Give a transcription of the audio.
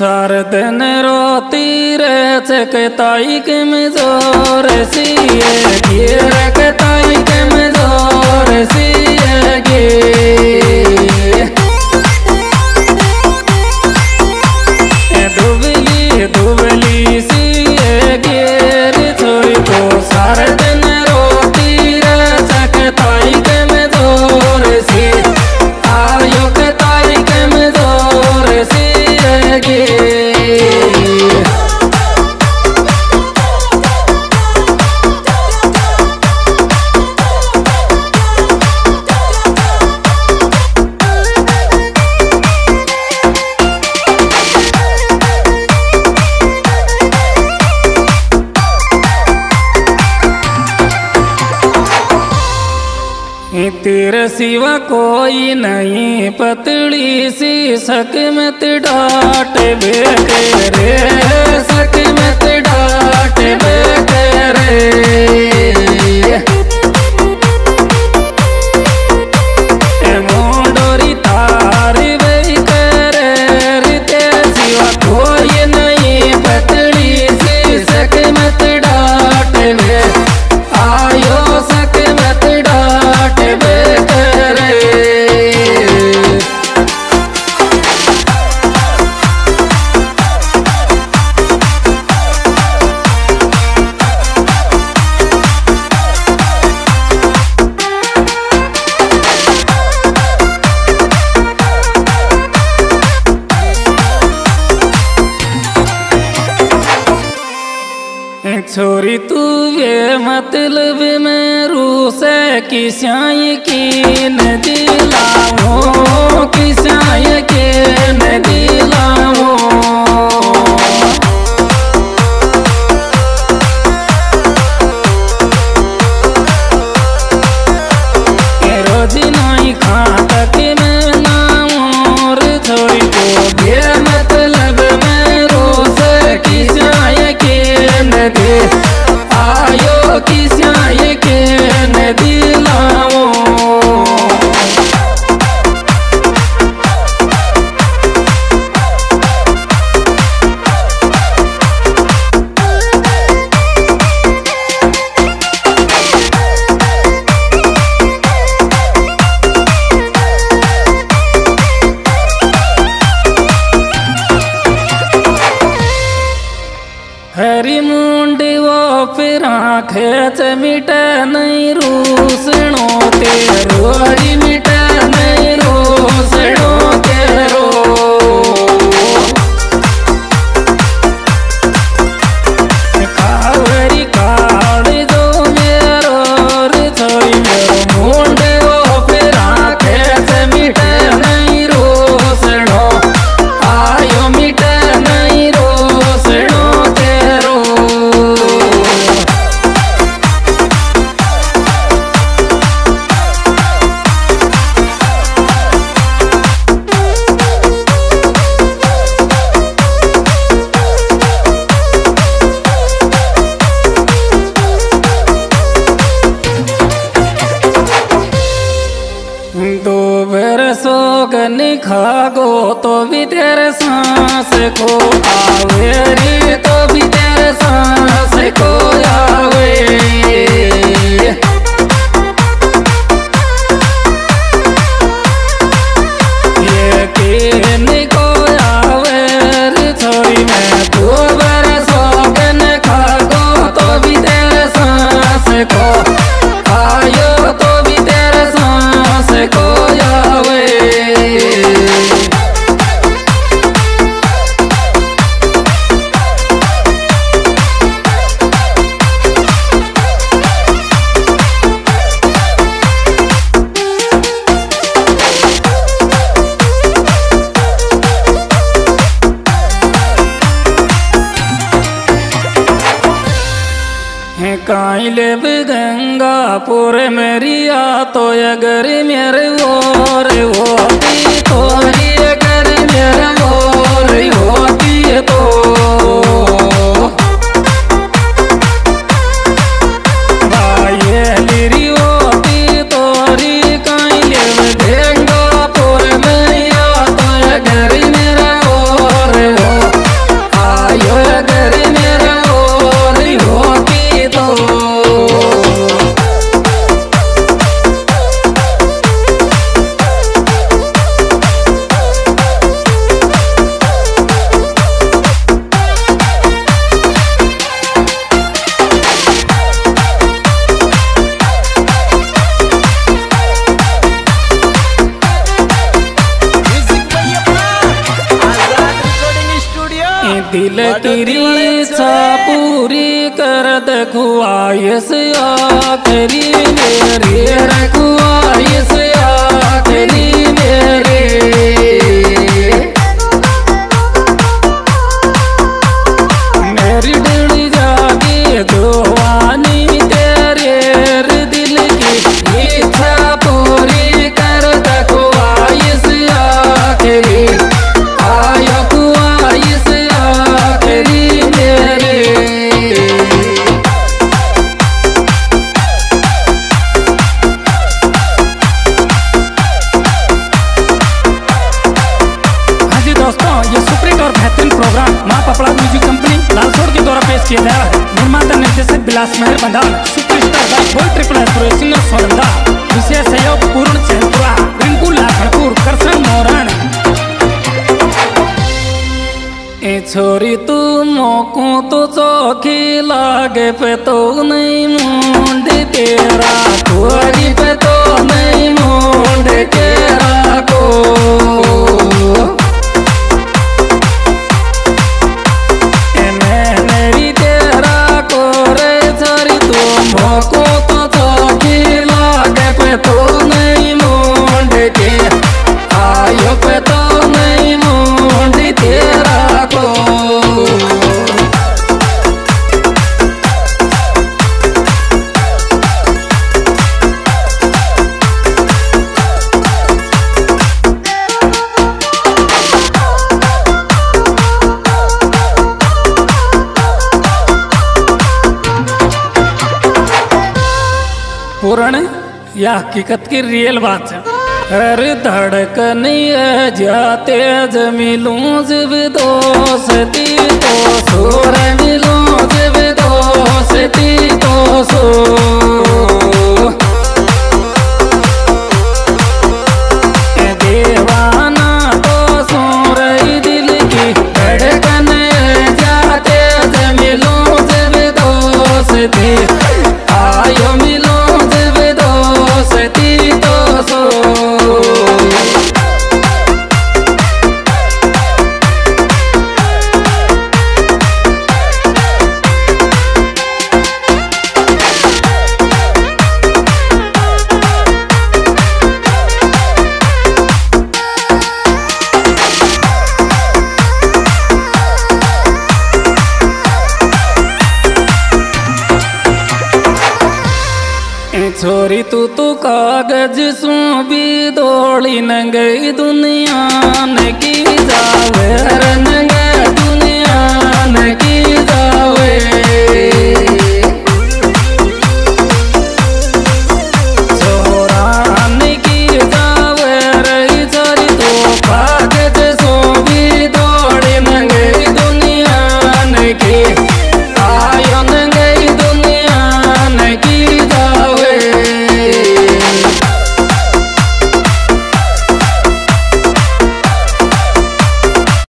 सार दिन रोती रे चकताई के मजोर सिए गिर कताई के मजोर सिए गे दुबली दुबली सिए गिर छोरी को सार दिन रोती रे चकताई के मजोर सी आयो कताई के मजोर सिए गे तेरे सिवा कोई नहीं पतली सी सक मत डांट बेके रे सक मत डांट बेके रे मोडोरी तारी बई करे रे तेरे सिवा कोई नहीं पतली सी सक मत डांट बे आयो सक मत डांट छोरी तू ये मतलब में रूस की स्याई की न दिलाओ की स्याई के न दिलाओ रोजी नहीं खाता के मैं नाम छोरी को ये मतलब में रूस की स्याई के न दे आयो की स्याई के न दिलाओ हरी मुंडी वो फिर खेच मिटे नहीं रूसणो तेरो हरी मिटे नहीं रूसणो तेरो कावरी काड़ दो मेरो रे छोरी मेरो मुंडी वो फिर खेच मिटे नहीं रूसणो आयो मिटे नहीं रूसणो दो बरसों खागो तो भी तेरे सांस को आवे रे तो भी तेरे सांस को आवे ये किन को आवे रे छोरी मैं दो बरसों खागो तो भी तेरे सांस को आयो तो भी तेरे सांस को आवे काइले गंगापुर मेरिया तो अगर मेरे और होती तो अगर मेरे और होती तो भाई लिरी होती तोरी काइले गंगापुर मेरिया तो अगर मेरे और हो तेरी इच्छा पूरी कर दे ख्वाहिश आखिरी मेरी ख्वाहिश आखिरी मेरी मेरी डड़ी जागी दुआनी तेरे दिल की इच्छा पूरी कर दे ख्वाहिश आखिरी आयो ख्वाहिश आखिरी मेरी। हाँ जी दोस्तों, ये सुपरहिट और बेहतरीन प्रोग्राम माँ पपड़ा म्यूजिक कंपनी लालसोड़ के द्वारा पेश किया गया है। निर्माता निर्देशक बिलास मेहर बंधाल, सुपरस्टार बाई बॉय ट्रिपल एस सिंगर सोनंदा, विशेष सहयोग पूर्ण चैनपुरा, रिंकू लाखनपुर, करसन मोरण। ए छोरी तू मोको तो चौकी लागे पे तो नहीं मुंड तेरा कुआरी पे तो नहीं मुंड तेरा को मेरी तेरा को रे छोरी तू मोको तो चौकी लागे पे तो नहीं मुंड तेरा आयो पे तो नहीं मुंड तेरा को। पूर्ण या हकीकत की रियल बात है। अरे धड़कन जाते जमिलूं जब दोस्ती तो सोर मिलूं जब दोस्ती तो सो देवाना तो सोर दिल की धड़कन जाते जमिलूं जब दोस्ती आयो मिलो जब दोस्ती तो सो छोरी तू कागज सू भी दौड़ी न गई दुनिया न की जावे न गई